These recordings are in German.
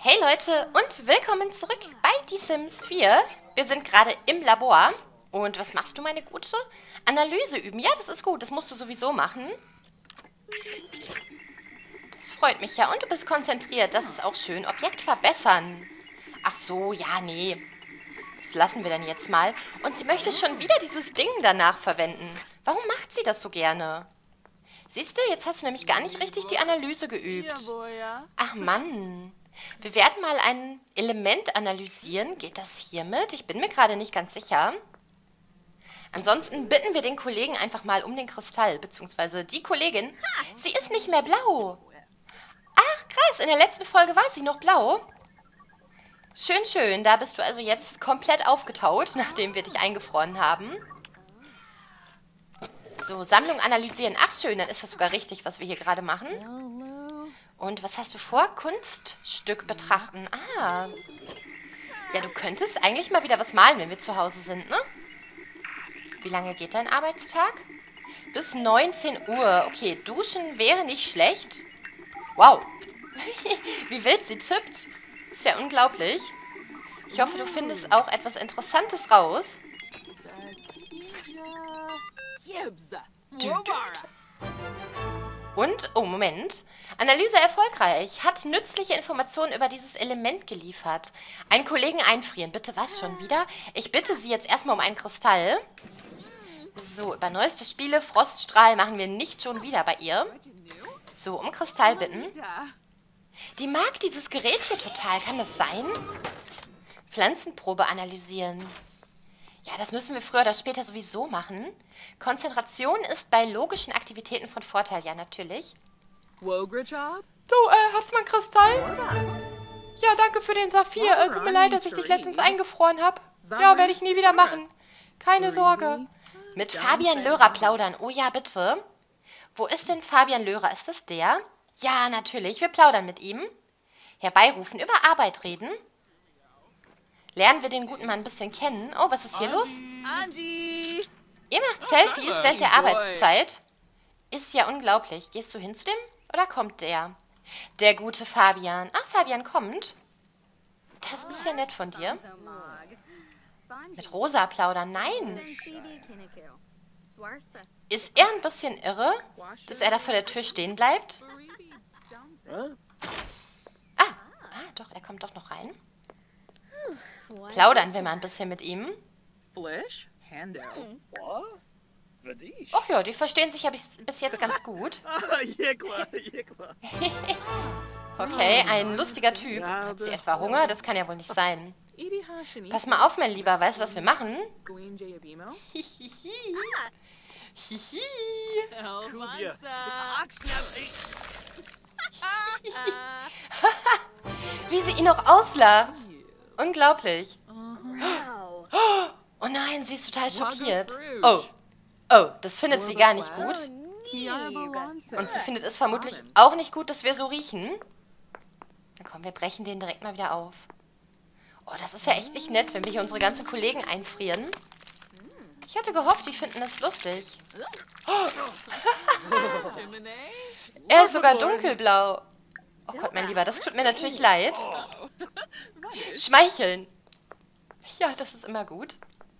Hey Leute und willkommen zurück bei Die Sims 4. Wir sind gerade im Labor. Und was machst du, meine Gute? Analyse üben. Ja, das ist gut. Das musst du sowieso machen. Das freut mich ja. Und du bist konzentriert. Das ist auch schön. Objekt verbessern. Ach so, ja, nee. Das lassen wir dann jetzt mal. Und sie möchte schon wieder dieses Ding danach verwenden. Warum macht sie das so gerne? Siehst du, jetzt hast du nämlich gar nicht richtig die Analyse geübt. Ach Mann. Wir werden mal ein Element analysieren. Geht das hiermit? Ich bin mir gerade nicht ganz sicher. Ansonsten bitten wir den Kollegen einfach mal um den Kristall, beziehungsweise die Kollegin. Sie ist nicht mehr blau. Ach, krass, in der letzten Folge war sie noch blau. Schön, schön. Da bist du also jetzt komplett aufgetaut, nachdem wir dich eingefroren haben. So, Sammlung analysieren. Ach, schön, dann ist das sogar richtig, was wir hier gerade machen. Und was hast du vor? Kunststück betrachten. Ah. Ja, du könntest eigentlich mal wieder was malen, wenn wir zu Hause sind, ne? Wie lange geht dein Arbeitstag? Bis 19 Uhr. Okay, duschen wäre nicht schlecht. Wow. Wie wild sie tippt. Ist ja unglaublich. Ich hoffe, du findest auch etwas Interessantes raus. Und, oh Moment, Analyse erfolgreich, hat nützliche Informationen über dieses Element geliefert. Einen Kollegen einfrieren, bitte was schon wieder? Ich bitte Sie jetzt erstmal um einen Kristall. So, über neueste Spiele, Froststrahl machen wir nicht schon wieder bei ihr. So, um Kristall bitten. Die mag dieses Gerät hier total, kann das sein? Pflanzenprobe analysieren. Ja, das müssen wir früher oder später sowieso machen. Konzentration ist bei logischen Aktivitäten von Vorteil, ja, natürlich. Du, hast du mal einen Kristall? Ja, danke für den Saphir. Tut mir leid, dass ich dich letztens eingefroren habe. Ja, werde ich nie wieder machen. Keine Sorge. Mit Fabian Lörer plaudern. Oh ja, bitte. Wo ist denn Fabian Lörer? Ist das der? Ja, natürlich. Wir plaudern mit ihm. Herbeirufen, über Arbeit reden. Lernen wir den guten Mann ein bisschen kennen. Oh, was ist hier los? Ihr macht Selfies während der Arbeitszeit. Ist ja unglaublich. Gehst du hin zu dem oder kommt der? Der gute Fabian. Ach, Fabian kommt. Das ist ja nett von dir. Mit Rosa plaudern. Nein. Ist er ein bisschen irre, dass er da vor der Tür stehen bleibt? Doch, er kommt doch noch rein. Plaudern wir mal ein bisschen mit ihm. Ach ja, die verstehen sich ja bis jetzt ganz gut. Okay, ein lustiger Typ. Hat sie etwa Hunger? Das kann ja wohl nicht sein. Pass mal auf, mein Lieber. Weißt du, was wir machen? Hihihi. Hihi. Wie sie ihn auch auslacht. Unglaublich. Oh nein, sie ist total schockiert. Oh, das findet sie gar nicht gut. Und sie findet es vermutlich auch nicht gut, dass wir so riechen. Na komm, wir brechen den direkt mal wieder auf. Oh, das ist ja echt nicht nett, wenn wir hier unsere ganzen Kollegen einfrieren. Ich hatte gehofft, die finden das lustig. Er ist sogar dunkelblau. Oh Gott, mein Lieber, das tut mir natürlich leid. Schmeicheln. Ja, das ist immer gut.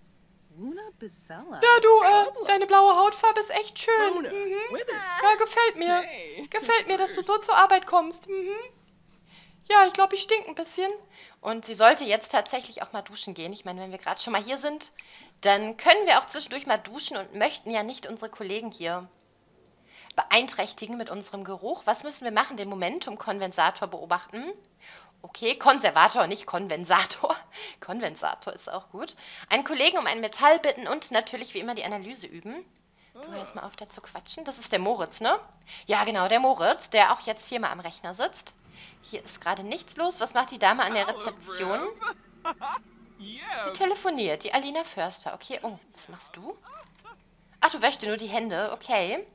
Ja, du, deine blaue Hautfarbe ist echt schön. Ja, gefällt mir. Gefällt mir, dass du so zur Arbeit kommst. Ja, ich glaube, ich stink ein bisschen. Und sie sollte jetzt tatsächlich auch mal duschen gehen. Ich meine, wenn wir gerade schon mal hier sind, dann können wir auch zwischendurch mal duschen und möchten ja nicht unsere Kollegen hier beeinträchtigen mit unserem Geruch. Was müssen wir machen? Den Momentum-Kondensator beobachten. Okay, Konservator, nicht Kondensator. Kondensator ist auch gut. Einen Kollegen um ein Metall bitten und natürlich wie immer die Analyse üben. Du hörst mal auf, da zu quatschen. Das ist der Moritz, ne? Ja, genau, der Moritz, der auch jetzt hier mal am Rechner sitzt. Hier ist gerade nichts los. Was macht die Dame an der Rezeption? Sie telefoniert, die Alina Förster. Okay, oh, was machst du? Ach, du wäschst dir nur die Hände, okay.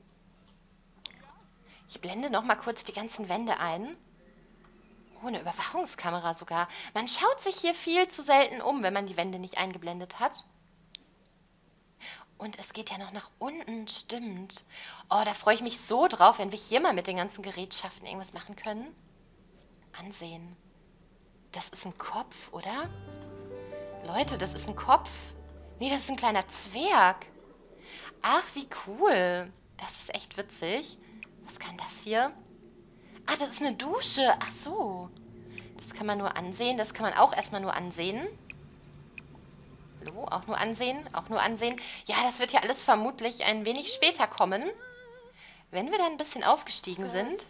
Ich blende noch mal kurz die ganzen Wände ein. Oh, eine Überwachungskamera sogar. Man schaut sich hier viel zu selten um, wenn man die Wände nicht eingeblendet hat. Und es geht ja noch nach unten, stimmt. Oh, da freue ich mich so drauf, wenn wir hier mal mit den ganzen Gerätschaften irgendwas machen können. Ansehen. Das ist ein Kopf, oder? Leute, das ist ein Kopf. Nee, das ist ein kleiner Zwerg. Ach, wie cool. Das ist echt witzig. Was kann das hier? Ah, das ist eine Dusche. Ach so. Das kann man nur ansehen. Das kann man auch erstmal nur ansehen. Hallo? Auch nur ansehen? Auch nur ansehen. Ja, das wird ja alles vermutlich ein wenig später kommen. Wenn wir dann ein bisschen aufgestiegen sind.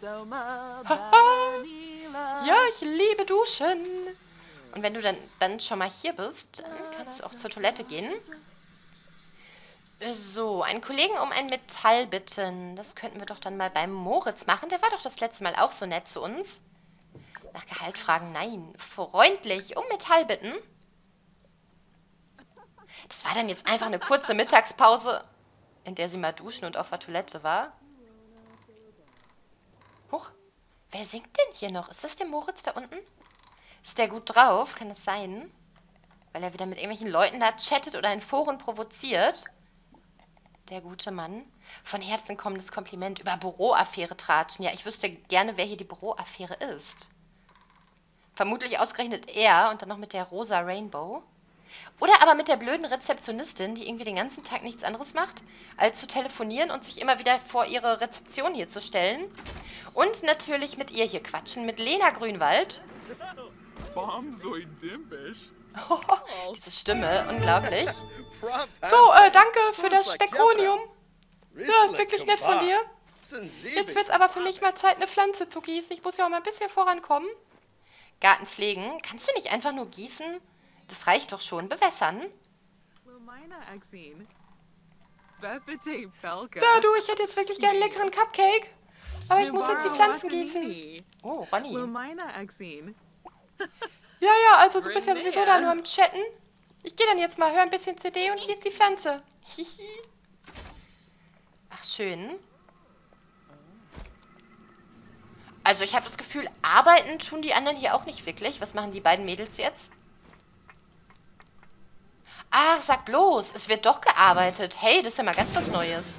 Ja, ich liebe Duschen. Und wenn du dann schon mal hier bist, dann kannst du auch zur Toilette gehen. So, einen Kollegen um ein Metall bitten. Das könnten wir doch dann mal beim Moritz machen. Der war doch das letzte Mal auch so nett zu uns. Nach Gehalt fragen, nein. Freundlich um Metall bitten. Das war dann jetzt einfach eine kurze Mittagspause, in der sie mal duschen und auf der Toilette war. Huch, wer singt denn hier noch? Ist das der Moritz da unten? Ist der gut drauf? Kann das sein? Weil er wieder mit irgendwelchen Leuten da chattet oder in Foren provoziert. Der gute Mann. Von Herzen kommendes Kompliment. Über Büroaffäre tratschen. Ja, ich wüsste gerne, wer hier die Büroaffäre ist. Vermutlich ausgerechnet er und dann noch mit der rosa Rainbow. Oder aber mit der blöden Rezeptionistin, die irgendwie den ganzen Tag nichts anderes macht, als zu telefonieren und sich immer wieder vor ihre Rezeption hier zu stellen. Und natürlich mit ihr hier quatschen, mit Lena Grünwald. Diese Stimme, unglaublich. So, danke für das Spekonium. Ja, ist wirklich nett von dir. Jetzt wird's aber für mich mal Zeit, eine Pflanze zu gießen. Ich muss ja auch mal ein bisschen vorankommen. Garten pflegen. Kannst du nicht einfach nur gießen? Das reicht doch schon. Bewässern. Ja, du, ich hätte jetzt wirklich gerne einen leckeren Cupcake. Aber ich muss jetzt die Pflanzen gießen. Oh, Ronny. Ja, also du bist ja sowieso da nur am Chatten. Ich gehe dann jetzt mal, höre ein bisschen CD und gieße die Pflanze. Hihi. Ach, schön. Also ich habe das Gefühl, arbeiten tun die anderen hier auch nicht wirklich. Was machen die beiden Mädels jetzt? Ach, sag bloß, es wird doch gearbeitet. Hey, das ist ja mal ganz was Neues.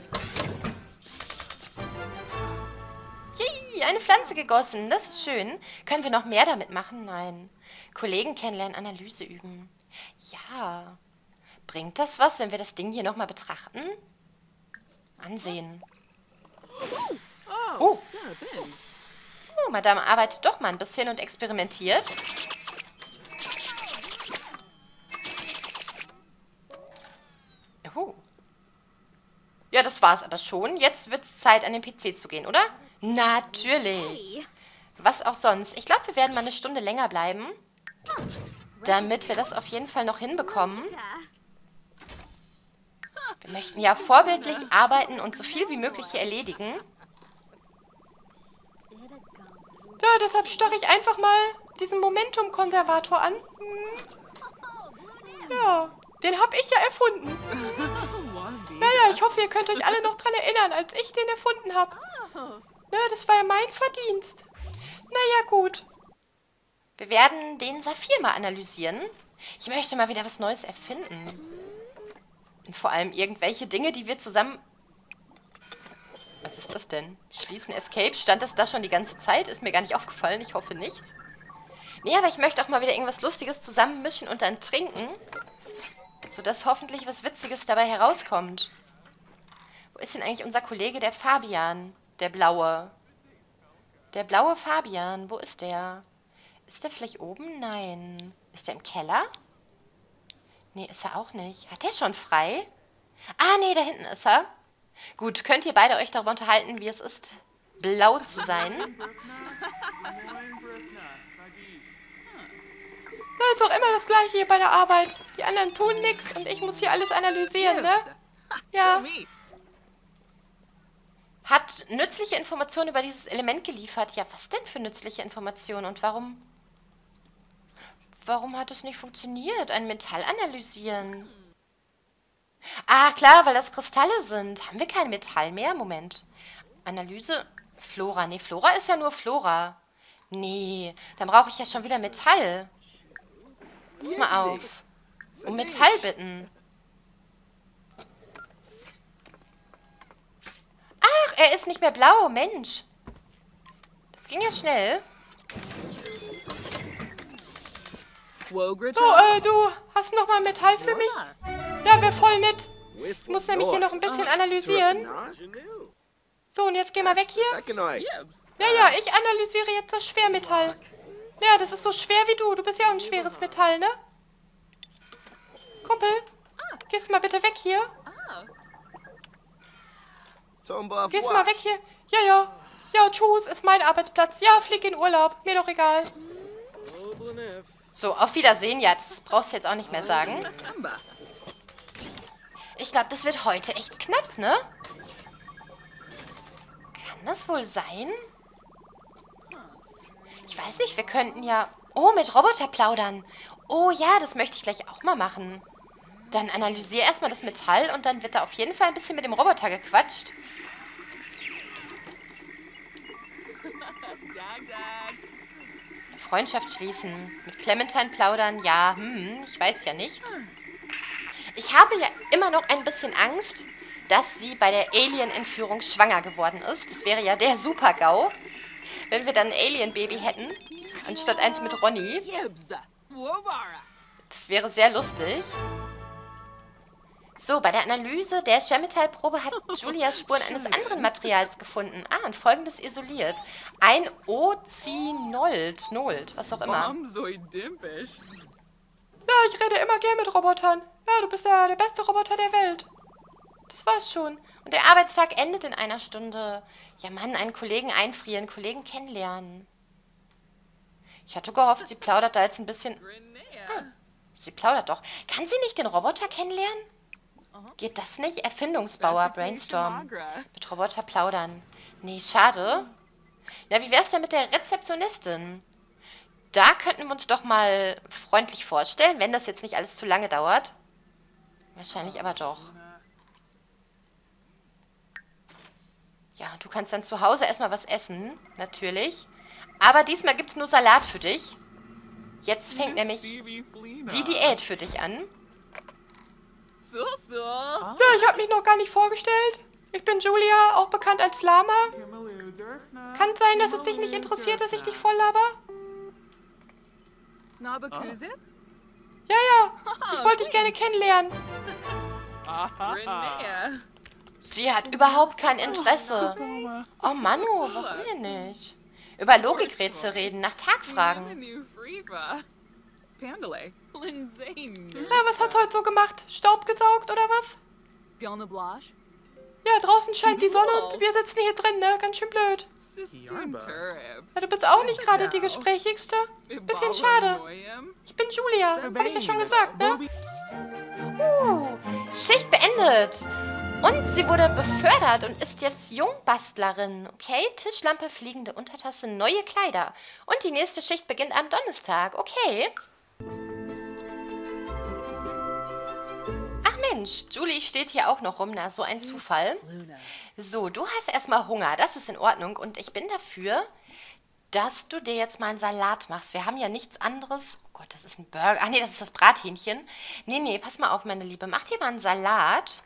Yay, eine Pflanze gegossen. Das ist schön. Können wir noch mehr damit machen? Nein. Kollegen kennenlernen, Analyse üben. Ja. Bringt das was, wenn wir das Ding hier nochmal betrachten? Ansehen. Oh. Oh, Madame arbeitet doch mal ein bisschen und experimentiert. Oh. Ja, das war's aber schon. Jetzt wird's Zeit, an den PC zu gehen, oder? Natürlich. Was auch sonst. Ich glaube, wir werden mal eine Stunde länger bleiben, damit wir das auf jeden Fall noch hinbekommen. Wir möchten ja vorbildlich arbeiten und so viel wie möglich hier erledigen. Ja, deshalb starre ich einfach mal diesen Momentum-Konservator an. Ja, den habe ich ja erfunden. Naja, ich hoffe, ihr könnt euch alle noch dran erinnern, als ich den erfunden habe. Ja, das war ja mein Verdienst. Naja, gut. Wir werden den Saphir mal analysieren. Ich möchte mal wieder was Neues erfinden. Und vor allem irgendwelche Dinge, die wir zusammen... Was ist das denn? Schließen, Escape? Stand das da schon die ganze Zeit? Ist mir gar nicht aufgefallen. Ich hoffe nicht. Nee, aber ich möchte auch mal wieder irgendwas Lustiges zusammenmischen und dann trinken. Sodass hoffentlich was Witziges dabei herauskommt. Wo ist denn eigentlich unser Kollege, der Fabian? Der Blaue. Der blaue Fabian. Wo ist der? Ist der vielleicht oben? Nein. Ist der im Keller? Nee, ist er auch nicht. Hat der schon frei? Ah, nee, da hinten ist er. Gut, könnt ihr beide euch darüber unterhalten, wie es ist, blau zu sein? Das ist doch immer das Gleiche hier bei der Arbeit. Die anderen tun nichts und ich muss hier alles analysieren, ne? Ja. Hat nützliche Informationen über dieses Element geliefert. Ja, was denn für nützliche Informationen und warum hat es nicht funktioniert? Ein Metall analysieren. Ah, klar, weil das Kristalle sind. Haben wir kein Metall mehr? Moment. Analyse. Flora. Nee, Flora ist ja nur Flora. Nee, dann brauche ich ja schon wieder Metall. Pass mal auf. Um Metall bitten. Ach, er ist nicht mehr blau. Mensch. Das ging ja schnell. Du, hast noch mal Metall für mich? Ja, wäre voll nett. Ich muss nämlich hier noch ein bisschen analysieren. So, und jetzt geh mal weg hier. Ja, ich analysiere jetzt das Schwermetall. Ja, das ist so schwer wie du. Du bist ja auch ein schweres Metall, ne? Kumpel, gehst mal bitte weg hier. Gehst mal weg hier. Ja. Ja, tschüss, ist mein Arbeitsplatz. Ja, flieg in Urlaub. Mir doch egal. So, auf Wiedersehen. Ja, das brauchst du jetzt auch nicht mehr sagen. Ich glaube, das wird heute echt knapp, ne? Kann das wohl sein? Ich weiß nicht, wir könnten ja... Oh, mit Roboter plaudern. Oh ja, das möchte ich gleich auch mal machen. Dann analysiere erstmal das Metall und dann wird da auf jeden Fall ein bisschen mit dem Roboter gequatscht. Freundschaft schließen. Mit Clementine plaudern. Ja, ich weiß ja nicht. Ich habe ja immer noch ein bisschen Angst, dass sie bei der Alien-Entführung schwanger geworden ist. Das wäre ja der Super-GAU, wenn wir dann ein Alien-Baby hätten, anstatt eins mit Ronny. Das wäre sehr lustig. So, bei der Analyse der Schwermetallprobe hat Julia Spuren eines anderen Materials gefunden. Ah, und folgendes isoliert. Ein Ozynold, was auch immer. Ja, ich rede immer gern mit Robotern. Ja, du bist ja der beste Roboter der Welt. Das war's schon. Und der Arbeitstag endet in einer Stunde. Ja, Mann, einen Kollegen einfrieren, Kollegen kennenlernen. Ich hatte gehofft, sie plaudert da jetzt ein bisschen... Sie plaudert doch. Kann sie nicht den Roboter kennenlernen? Geht das nicht? Erfindungsbauer, Brainstorm. Mit Roboter plaudern. Nee, schade. Na, wie wär's denn mit der Rezeptionistin? Da könnten wir uns doch mal freundlich vorstellen, wenn das jetzt nicht alles zu lange dauert. Wahrscheinlich aber doch. Ja, du kannst dann zu Hause erstmal was essen, natürlich. Aber diesmal gibt's nur Salat für dich. Jetzt fängt nämlich die Diät für dich an. Ja, ich habe mich noch gar nicht vorgestellt. Ich bin Julia, auch bekannt als Lama. Kann sein, dass es dich nicht interessiert, dass ich dich voll laber? Ja, ich wollte dich gerne kennenlernen. Sie hat überhaupt kein Interesse. Oh Manu, warum denn nicht? Über Logikrätsel reden, nach Tag fragen. Ja, was hat's heute so gemacht? Staub gesaugt oder was? Ja, draußen scheint die Sonne und wir sitzen hier drin, ne? Ganz schön blöd. Ja, du bist auch nicht gerade die Gesprächigste. Bisschen schade. Ich bin Julia, hab ich ja schon gesagt, ne? Schicht beendet. Und sie wurde befördert und ist jetzt Jungbastlerin. Okay, Tischlampe, fliegende Untertasse, neue Kleider. Und die nächste Schicht beginnt am Donnerstag. Okay. Ach Mensch, Julie steht hier auch noch rum. Na, so ein Zufall. So, du hast erstmal Hunger. Das ist in Ordnung. Und ich bin dafür, dass du dir jetzt mal einen Salat machst. Wir haben ja nichts anderes. Oh Gott, das ist ein Burger. Ach nee, das ist das Brathähnchen. Nee, pass mal auf, meine Liebe. Mach dir mal einen Salat.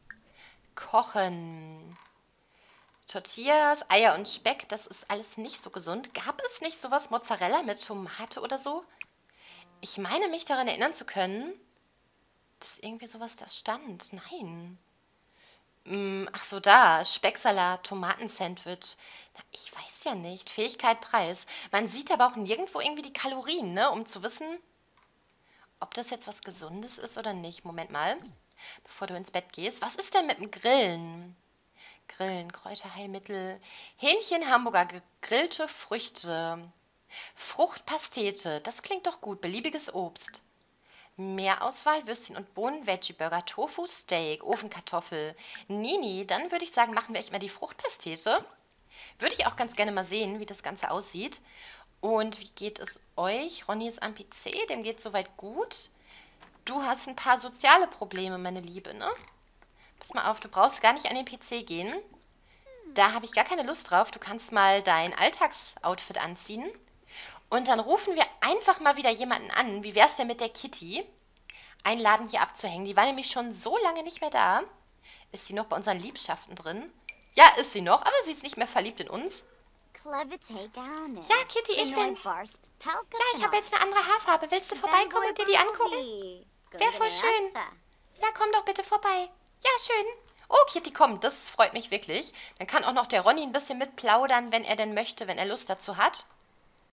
Kochen. Tortillas, Eier und Speck, das ist alles nicht so gesund. Gab es nicht sowas Mozzarella mit Tomate oder so? Ich meine mich daran erinnern zu können, dass irgendwie sowas da stand. Nein. Ach so, da. Specksalat, Tomatensandwich. Na, ich weiß ja nicht. Fähigkeit, Preis. Man sieht aber auch nirgendwo irgendwie die Kalorien, ne? Um zu wissen, ob das jetzt was Gesundes ist oder nicht. Moment mal. Bevor du ins Bett gehst. Was ist denn mit dem Grillen? Grillen, Kräuterheilmittel, Hähnchen, Hamburger, gegrillte Früchte, Fruchtpastete, das klingt doch gut, beliebiges Obst. Mehrauswahl, Würstchen und Bohnen, Veggie-Burger, Tofu, Steak, Ofenkartoffel. Nee, dann würde ich sagen, machen wir echt mal die Fruchtpastete. Würde ich auch ganz gerne mal sehen, wie das Ganze aussieht. Und wie geht es euch? Ronny ist am PC, dem geht soweit gut. Du hast ein paar soziale Probleme, meine Liebe, ne? Pass mal auf, du brauchst gar nicht an den PC gehen. Da habe ich gar keine Lust drauf. Du kannst mal dein Alltagsoutfit anziehen. Und dann rufen wir einfach mal wieder jemanden an. Wie wär's denn mit der Kitty? Einladen hier abzuhängen. Die war nämlich schon so lange nicht mehr da. Ist sie noch bei unseren Liebschaften drin? Ja, ist sie noch, aber sie ist nicht mehr verliebt in uns. Ja, Kitty, ich bin's. Ja, ich habe jetzt eine andere Haarfarbe. Willst du vorbeikommen und dir die angucken? Wäre voll schön. Ja, komm doch bitte vorbei. Ja, schön. Oh, Kitty, komm, das freut mich wirklich. Dann kann auch noch der Ronny ein bisschen mitplaudern, wenn er denn möchte, wenn er Lust dazu hat.